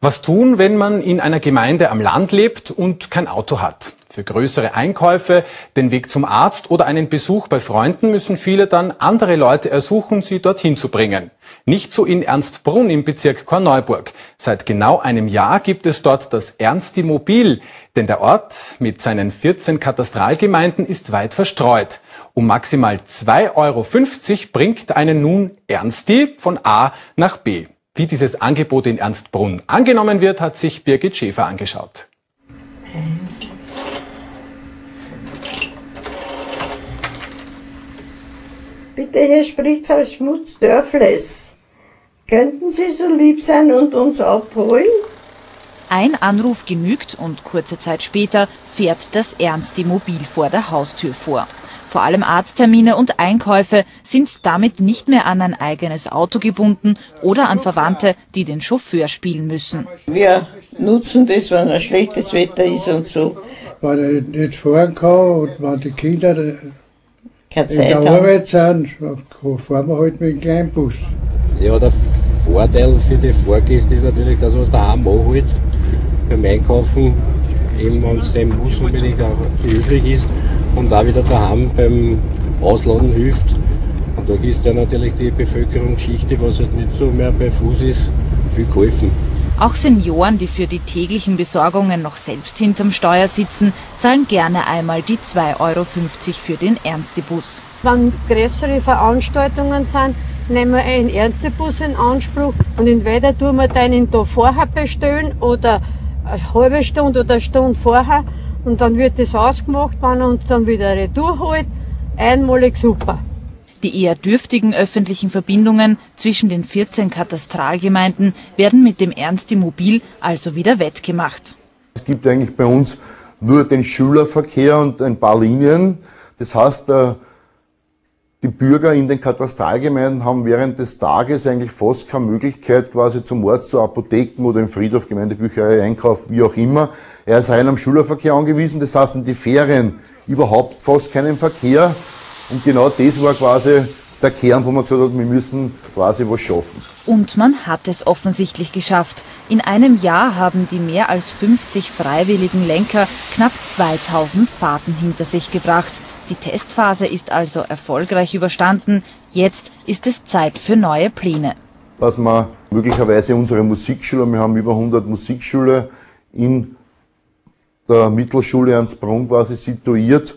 Was tun, wenn man in einer Gemeinde am Land lebt und kein Auto hat? Für größere Einkäufe, den Weg zum Arzt oder einen Besuch bei Freunden müssen viele dann andere Leute ersuchen, sie dorthin zu bringen. Nicht so in Ernstbrunn im Bezirk Korneuburg. Seit genau einem Jahr gibt es dort das Ernsti-Mobil, denn der Ort mit seinen 14 Katastralgemeinden ist weit verstreut. Um maximal 2,50 € bringt einen nun Ernsti von A nach B. Wie dieses Angebot in Ernstbrunn angenommen wird, hat sich Birgit Schäfer angeschaut. Bitte, hier spricht Frau Schmutz-Dörfles. Könnten Sie so lieb sein und uns abholen? Ein Anruf genügt und kurze Zeit später fährt das Ernsti-Mobil vor der Haustür vor. Vor allem Arzttermine und Einkäufe sind damit nicht mehr an ein eigenes Auto gebunden oder an Verwandte, die den Chauffeur spielen müssen. Wir nutzen das, wenn ein schlechtes Wetter ist und so. Wenn ich nicht fahren kann und wenn die Kinder Keine in Zeit der haben. Arbeit sind, fahren wir halt mit dem kleinen Bus. Ja, der Vorteil für die Fahrgäste ist natürlich, dass man es daheim anholt, beim Einkaufen, eben wenn es sein muss unbedingt auch behilflich ist und auch wieder daheim beim Ausladen hilft. Und da ist ja natürlich die Bevölkerungsschichte, was halt nicht so mehr bei Fuß ist, viel geholfen. Auch Senioren, die für die täglichen Besorgungen noch selbst hinterm Steuer sitzen, zahlen gerne einmal die 2,50 € für den Ernsti-Bus. Wenn größere Veranstaltungen sind, nehmen wir einen Ernsti-Bus in Anspruch und entweder tun wir den da vorher bestellen oder eine halbe Stunde oder eine Stunde vorher und dann wird das ausgemacht, wenn er uns dann wieder retour holt. Einmalig super. Die eher dürftigen öffentlichen Verbindungen zwischen den 14 Katastralgemeinden werden mit dem Ernsti-Mobil also wieder wettgemacht. Es gibt eigentlich bei uns nur den Schülerverkehr und ein paar Linien. Das heißt, die Bürger in den Katastralgemeinden haben während des Tages eigentlich fast keine Möglichkeit, quasi zum Arzt, zur Apotheken oder im Friedhof, Gemeindebücherei, Einkauf, wie auch immer. Er ist rein am Schülerverkehr angewiesen. Das heißt, in die Ferien überhaupt fast keinen Verkehr. Und genau das war quasi der Kern, wo man gesagt hat, wir müssen quasi was schaffen. Und man hat es offensichtlich geschafft. In einem Jahr haben die mehr als 50 freiwilligen Lenker knapp 2000 Fahrten hinter sich gebracht. Die Testphase ist also erfolgreich überstanden. Jetzt ist es Zeit für neue Pläne. Dass wir möglicherweise unsere Musikschüler, wir haben über 100 Musikschüler in der Mittelschule Ernstbrunn quasi situiert,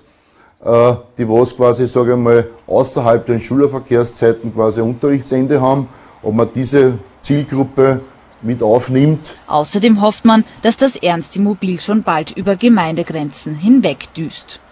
die was quasi, sage ich mal, außerhalb der Schülerverkehrszeiten quasi Unterrichtsende haben, ob man diese Zielgruppe mit aufnimmt. Außerdem hofft man, dass das Ernsti-Mobil schon bald über Gemeindegrenzen hinweg düst.